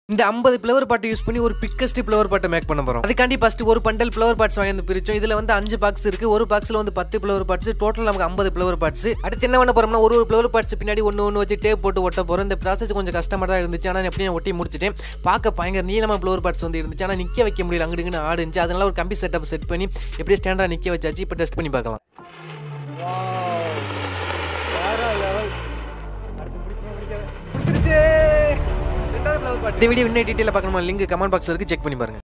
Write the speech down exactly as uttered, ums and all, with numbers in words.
இந்த ஐம்பது flower pot use பண்ணி ஒரு பிக்கஸ்ட் ஃப்ளவர் பாட்டை மேக் பண்ண போறோம். அதுக்காண்டி ஃபர்ஸ்ட் ஒரு பண்டல் ஃப்ளவர் பாட்ஸ் வாங்கி வந்து பிரிச்சோம். இதுல வந்து அஞ்சு பாக்ஸ் இருக்கு. ஒரு பாக்ஸ்ல வந்து பத்து ஃப்ளவர் பாட்ஸ், டோட்டல் நமக்கு ஐம்பது ஃப்ளவர் பாட்ஸ். அடுத்து என்ன பண்ண போறோம்னா ஒரு ஒரு ஃப்ளவர் பாட்ஸ் பின்னாடி ஒன்னு ஒன்னு வச்சு டேப் போட்டு ஒட்ட போறோம். இந்த ப்ராசஸ் கொஞ்சம் கஷ்டமா தான் இருந்துச்சு. ஆனா எப்படியும் ஒட்டி முடிச்சிட்டேன். பார்க்க பயங்கர நீளமா ஃப்ளவர் பாட்ஸ் வந்து இருந்துச்சு. ஆனா நிக்க வைக்க முடியல, அங்கிட்டு ஆடு இருந்துச்சு. அதனால ஒரு கம்பி செட்டப் செட் பண்ணி எப்படியே ஸ்டாண்டா நிக்க வச்சாச்சு. இப்போ டெஸ்ட் பண்ணி பார்க்கலாம். இந்த வீடியோ இன்னும் டீடைலா பார்க்கணுமா லிங்க் கமெண்ட் பாக்ஸ்ல இருக்கு, செக் பண்ணி பாருங்க.